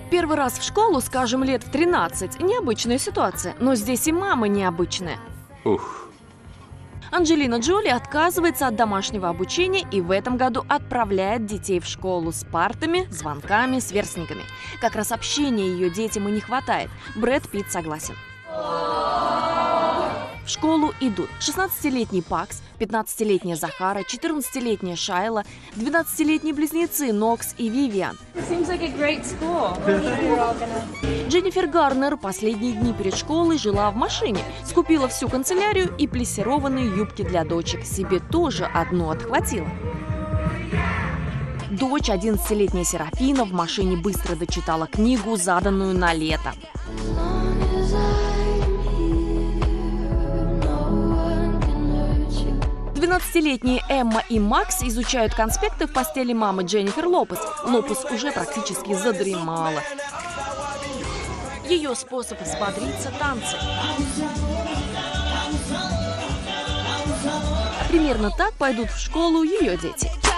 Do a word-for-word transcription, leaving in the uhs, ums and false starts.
Первый раз в школу, скажем, лет в тринадцать – необычная ситуация, но здесь и мама необычная. Ух. Анджелина Джоли отказывается от домашнего обучения и в этом году отправляет детей в школу с партами, звонками, сверстниками. Как раз общения ее детям и не хватает. Брэд Питт согласен. В школу идут шестнадцатилетний Пакс, пятнадцатилетняя Захара, четырнадцатилетняя Шайла, двенадцатилетние близнецы Нокс и Вивиан. Дженнифер Гарнер последние дни перед школой жила в машине, скупила всю канцелярию и плессированные юбки для дочек. Себе тоже одну отхватила. Дочь, одиннадцатилетняя Серафина, в машине быстро дочитала книгу, заданную на лето. двенадцатилетние Эмма и Макс изучают конспекты в постели мамы Дженнифер Лопес. Лопес уже практически задремала. Ее способ взбодриться – танцы. Примерно так пойдут в школу ее дети.